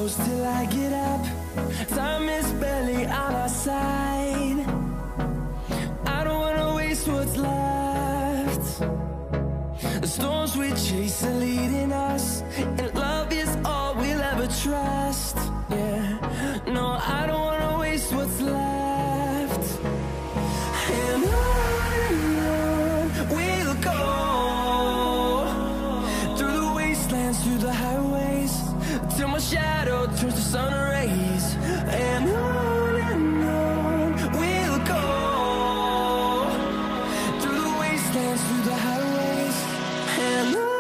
close till I get up. Time is barely on our side. I don't wanna waste what's left. The storms we chase are leading us, and love is all we'll ever trust. Yeah, no, I don't wanna waste what's left. And on we'll go, through the wastelands, through the highways, till my shadow turns to sun rays. And on we'll go, through the wastelands, through the highways, and on we'll go.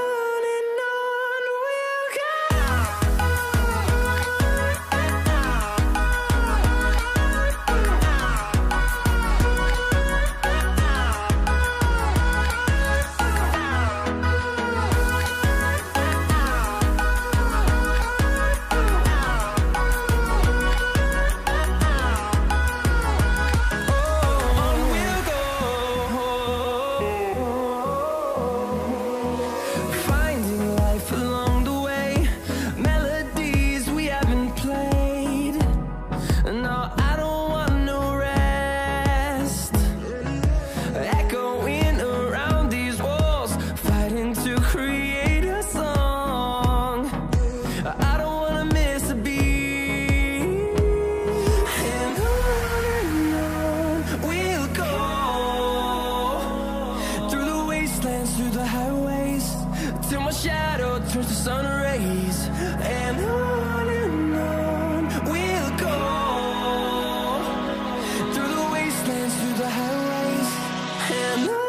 Through the highways, till my shadow turns to sun rays. And on we'll go, through the wastelands, through the highways, and on we'll go.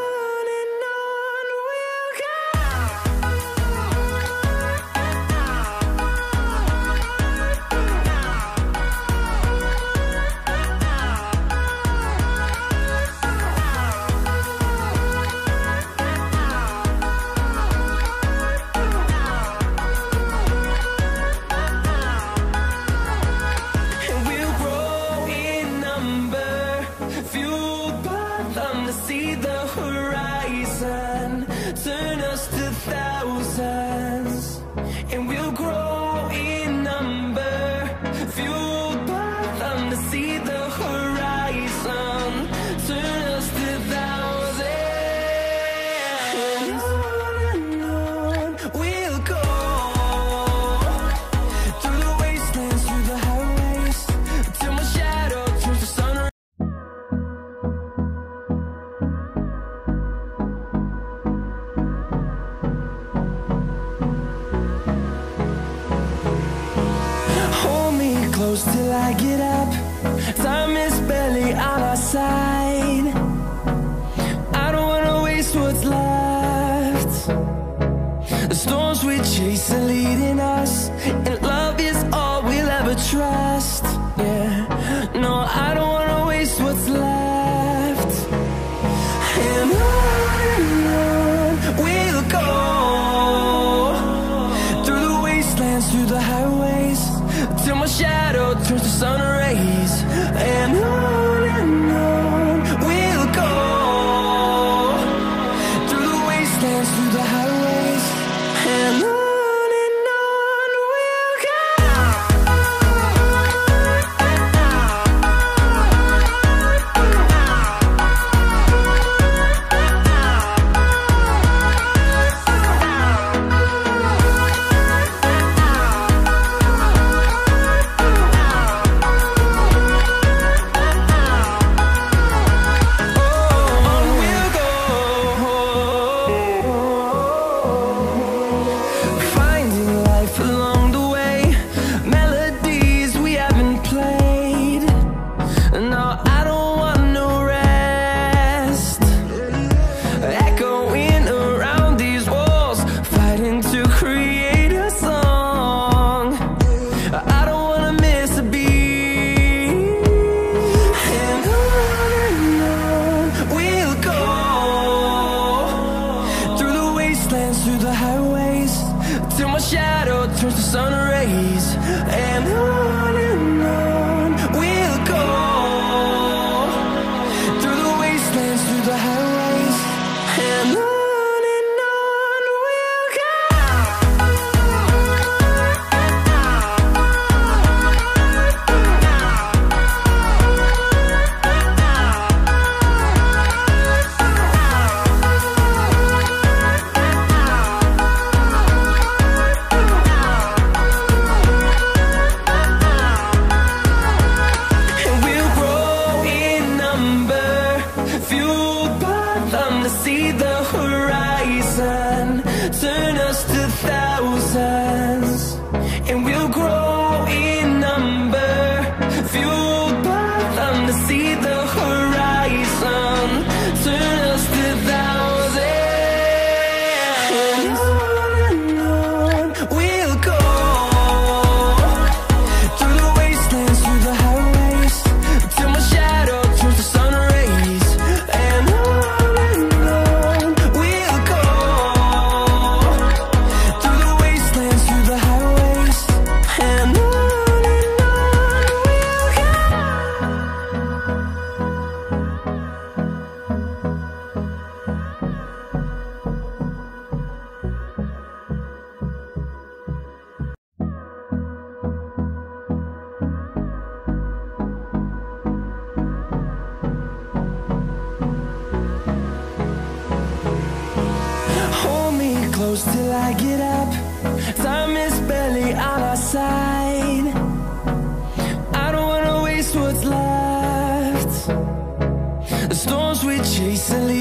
See the horizon, turn us to thousands, and we'll grow in number, fueled by them to see the horizon, turn us to thousands. And on we'll go, through the wastelands, through the highways, till my shadow turns to sun. Close till I get up. Time is barely on our side. I don't wanna waste what's left. The storms we chase are leading us, and love is all we'll ever trust. Yeah, no, I don't wanna waste what's left. And on we'll go, through the wastelands, through the highways, till my shadow turns to sun rays. And on we'll go, through the wastelands, through the highways, and on we'll go. Through the highways, till my shadow turns to sun rays. And on we'll go, through the wastelands, through the highways, and on we'll go. and we'll grow in number, fueled by them to see the horizon, turn us to thousands. And on we'll go, through the wastelands, through the highways, till my shadow turns to sun rays. And on we'll go, through the wastelands, through the highways. And on we'll go. Hold me close till I get up. Time is barely on our side. I don't wanna waste what's left. The storms we chase are leading